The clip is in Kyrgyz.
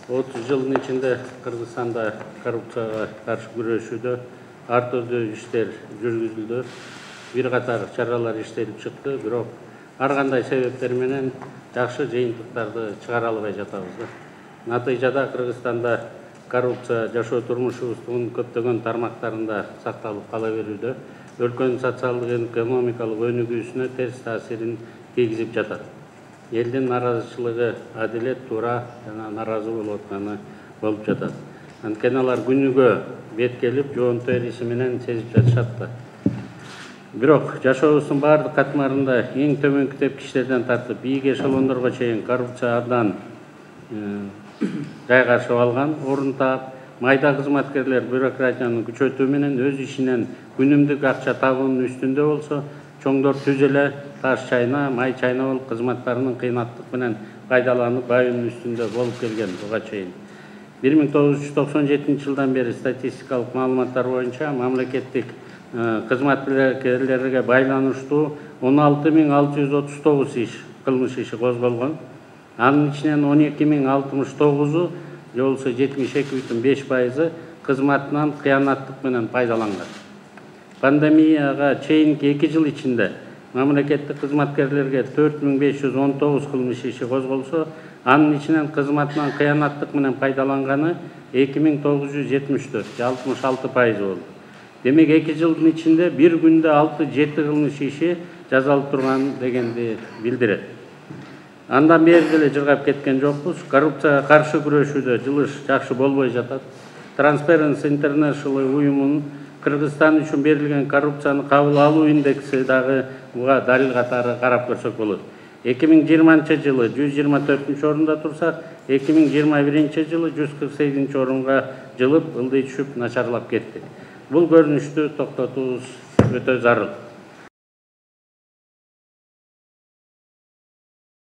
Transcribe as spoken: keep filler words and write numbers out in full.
otuz жылдын ичинде Кыргызстанда коррупцияга каршы күрөшүүдө ар түрдүү иштер жүргүзүлдү. Бир катар чаралар иштелип чыкты, бирок ар кандай себептер менен жакшы жыйынтыктарды чыгара албай жатабыз. Натыйжада Кыргызстанда коррупция жашоо турмушубуздун көптөгөн тармактарында сакталып кала берүүдө, өлкөнүн социалдык экономикалык өнүгүүсүнө терс таасирин тийгизип жатат. Элдин наразычылыгы адилет, туура жана наразы болуп атканы болуп жатат. Анткени алар күнүгө беткелип, жоонту эриси менен сезип жатышат да. Бирок жашообуздун баардык катмарында эң төмөнкү тепкичтерден тартып, бийик эшелондорго чейин коррупция абдан жайгашып алган. Орун таап, майда кызматкерлер бюрократиянын күчөтүү менен өз ишинен күнүмдүк акча табуунун үстүндө болсо, чоңдор түз эле таш чайна, май чайна болуп кызматтарынын кыйматтык менен пайдаланып, байынын үстүндө болуп келген буга чейин. бир миң тогуз жүз токсон жетинчи жылдан бери статистикалык маалыматтар боюнча мамлекеттик кызматкерлерге байланыштуу он алты миң алты жүз отуз тогуз иш, кылмыш иши козголгон. Анын ичинен он эки миң алтымыш тогузу, же болбосо жетимиш эки бүтүн беш пайызы кызматынан кыянаттык менен пайдаланган. Пандемияга чейинки эки жыл ичинде мамлекеттик кызматкерлерге төрт миң беш жүз он тогуз кылмыш иши козголсо, анын ичинен кызматынан кыянаттык менен пайдаланганы эки миң тогуз жүз жетимиш төрт, алтымыш алты пайыз болду. Демек эки жылдын ичинде бир күндө алты жети кылмыш иши жазалып турган дегенди билдирет. Андан бери деле жыргап кеткен жокпуз. Коррупцияга каршы күрөшүүдө жылыш жакшы болбой жатат. Transparency International уюмунун Кыргызстан үчүн берилген коррупцияны кабыл алуу индекси дагы буга далил катары карап көрсөк болот. эки миң жыйырманчы жылы жүз жыйырма төртүнчү орунда турсак, эки миң жыйырма биринчи жылы жүз кырк сегизинчи орунга жылып, ылдый түшүп начарлап кетти. Бул көрүнүштү токтотуубуз өтө зарыл.